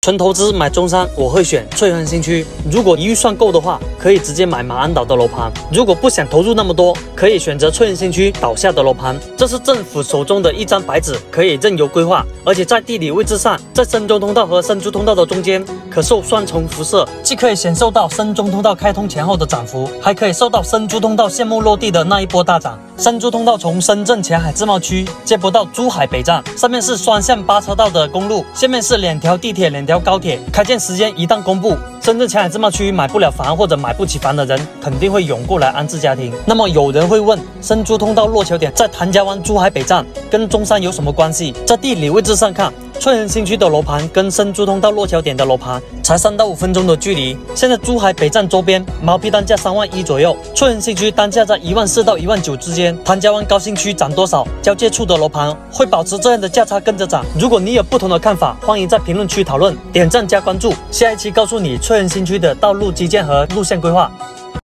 纯投资买中山，我会选翠亨新区。如果预算够的话，可以直接买马鞍岛的楼盘；如果不想投入那么多，可以选择翠亨新区岛下的楼盘。这是政府手中的一张白纸，可以任由规划，而且在地理位置上，在深中通道和深珠通道的中间，可受双重辐射，既可以享受到深中通道开通前后的涨幅，还可以受到深珠通道项目落地的那一波大涨。深珠通道从深圳前海自贸区接驳到珠海北站，上面是双向8车道的公路，下面是2条地铁、2条高铁。开建时间一旦公布，深圳前海自贸区买不了房或者买不起房的人，肯定会涌过来安置家庭。那么有人会问，深珠通道落脚点在谭家湾珠海北站，跟中山有什么关系？在地理位置上看，翠亨新区的楼盘跟深珠通道落脚点的楼盘才3到5分钟的距离。现在珠海北站周边毛坯单价3万1左右，翠亨新区单价在1万4到1万9之间。谭家湾高新区涨多少？交界处的楼盘会保持这样的价差跟着涨。如果你有不同的看法，欢迎在评论区讨论，点赞加关注。下一期告诉你翠亨新区的道路基建和路线规划。